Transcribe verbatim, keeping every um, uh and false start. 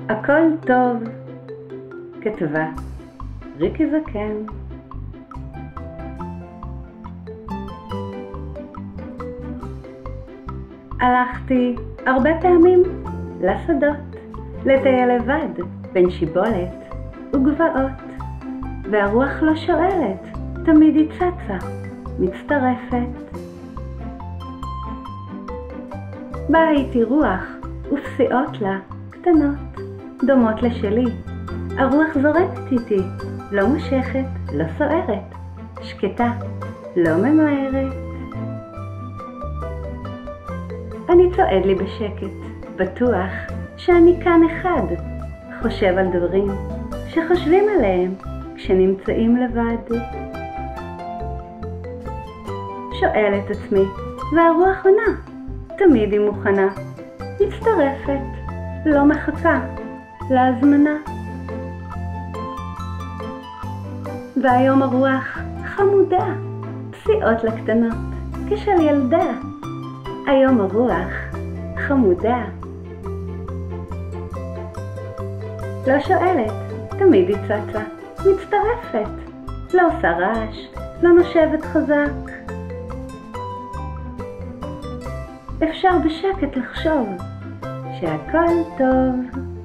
הכל טוב, כתבה ריקי זקן. הלכתי הרבה פעמים לשדות, לטייל לבד בין שיבולת וגבעות, והרוח לא שואלת, תמיד היא צצה, מצטרפת. בה הייתי רוח ופסיעות לה קטנות, דומות לשלי. הרוח זורקת איתי, לא מושכת, לא סוערת, שקטה, לא ממהרת. אני צועד לי בשקט, בטוח שאני כאן אחד, חושב על דברים שחושבים עליהם כשנמצאים לבד. שואל את עצמי, והרוח עונה, תמיד היא מוכנה, מצטרפת, לא מחכה להזמנה. והיום הרוח חמודה, פסיעות לקטנות, כשל ילדה. היום הרוח חמודה, לא שואלת, תמיד היא צצה, מצטרפת, לא עושה רעש, לא נושבת חזק. אפשר בשקט לחשוב שהכל טוב.